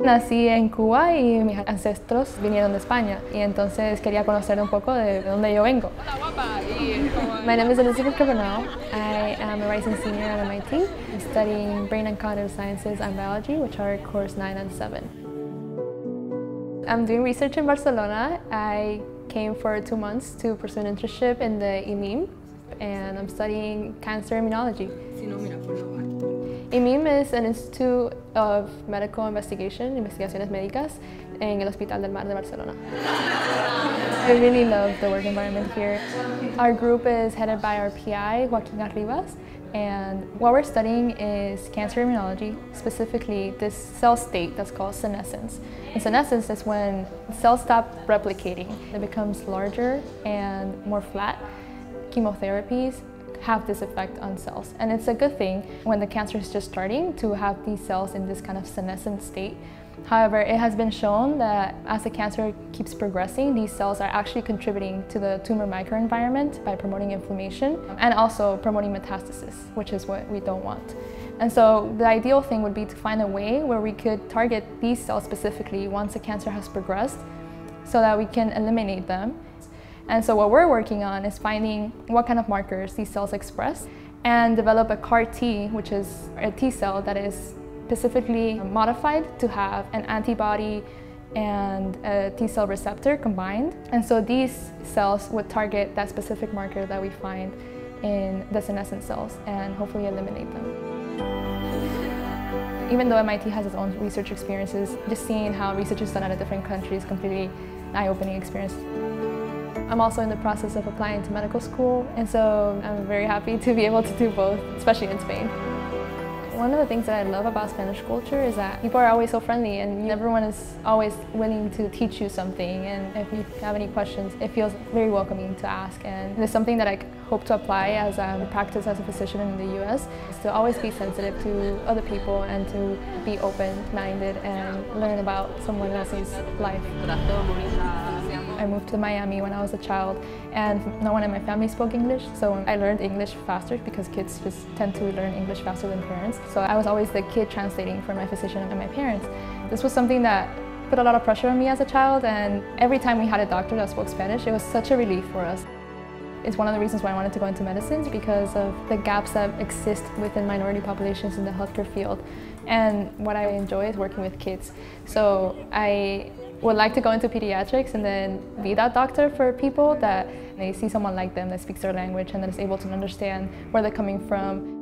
Nací en Cuba y mis ancestros vinieron de España y entonces quería conocer un poco de dónde yo vengo. My name is Elizabeth Carbonell. I am a rising senior at MIT, studying brain and cognitive sciences and biology, which are course 9 and 7. I'm doing research in Barcelona. I came for 2 months to pursue an internship in the IMIM, and I'm studying cancer immunology. IMIM is an institute of medical investigation, investigaciones médicas, en el Hospital del Mar de Barcelona. I really love the work environment here. Our group is headed by our PI, Joaquin Arribas, and what we're studying is cancer immunology, specifically this cell state that's called senescence. And senescence is when cells stop replicating. It becomes larger and more flat. Chemotherapies have this effect on cells. And it's a good thing when the cancer is just starting to have these cells in this kind of senescent state. However, it has been shown that as the cancer keeps progressing, these cells are actually contributing to the tumor microenvironment by promoting inflammation and also promoting metastasis, which is what we don't want. And so the ideal thing would be to find a way where we could target these cells specifically once the cancer has progressed so that we can eliminate them. And so what we're working on is finding what kind of markers these cells express and develop a CAR T, which is a T cell that is specifically modified to have an antibody and a T cell receptor combined. And so these cells would target that specific marker that we find in the senescent cells and hopefully eliminate them. Even though MIT has its own research experiences, just seeing how research is done at a different country is completely an eye-opening experience. I'm also in the process of applying to medical school, and so I'm very happy to be able to do both, especially in Spain. One of the things that I love about Spanish culture is that people are always so friendly and everyone is always willing to teach you something, and if you have any questions, it feels very welcoming to ask. And it's something that I hope to apply as I practice as a physician in the US, is to always be sensitive to other people and to be open-minded and learn about someone else's life. I moved to Miami when I was a child and no one in my family spoke English, so I learned English faster because kids just tend to learn English faster than parents. So I was always the kid translating for my physician and my parents. This was something that put a lot of pressure on me as a child, and every time we had a doctor that spoke Spanish, it was such a relief for us. It's one of the reasons why I wanted to go into medicine, because of the gaps that exist within minority populations in the healthcare field. And what I enjoy is working with kids. So I would like to go into pediatrics and then be that doctor for people that they see someone like them that speaks their language and that is able to understand where they're coming from.